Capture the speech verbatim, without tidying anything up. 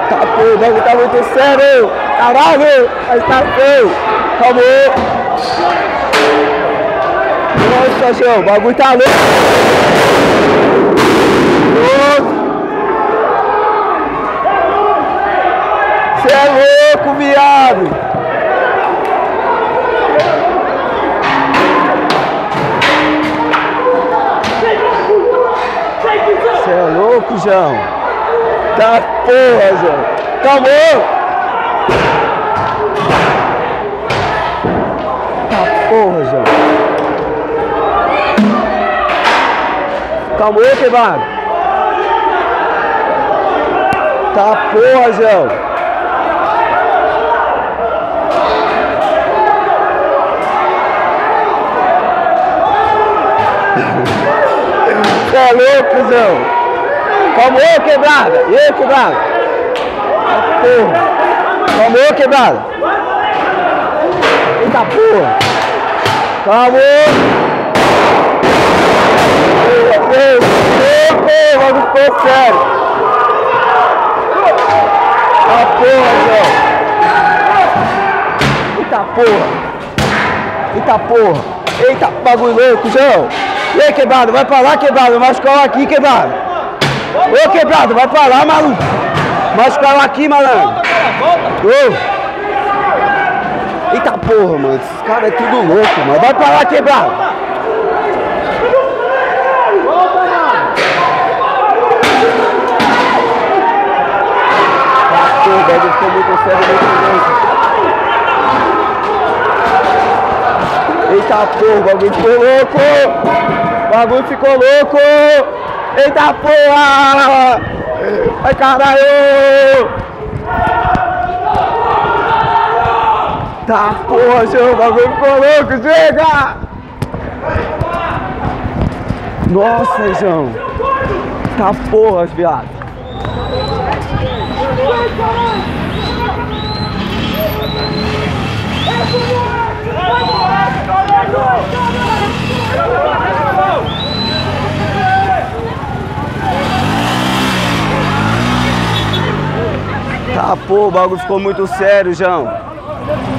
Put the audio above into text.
Tá pô, o bagulho tá muito sério. Caralho, mas tá feio. Acabou. Nossa, João, o bagulho tá louco. Você é louco, viado. Você é louco, João. Tá porra, João. Acabou. Tá porra, João. Acabou, quebrado. Tá porra, João. Você é louco, João. Calmou, quebrada. E aí, quebrada? Ah, porra. Calmou, quebrada. Eita, porra. Calmou. Meu Deus. Meu Deus, ficou sério. Ah, porra, João. Eita, porra. Eita, porra. Eita, bagulho louco, João. E aí, quebrado, vai pra lá, quebrado. Machucar aqui, quebrado. Ô, quebrado, vai pra lá, maluco. Machucar aqui, malandro. Ô. Eita porra, mano. Esses caras é tudo louco, mano. Vai pra lá, quebrado. Pô, o bagulho ficou muito sério, muito louco. Eita porra, o bagulho ficou louco. O bagulho ficou louco. Eita porra! Ai caralho! Tá porra, seu bagulho ficou louco, chega! Nossa, João! Tá porra, viado! Tá, pô, o bagulho ficou muito sério, João.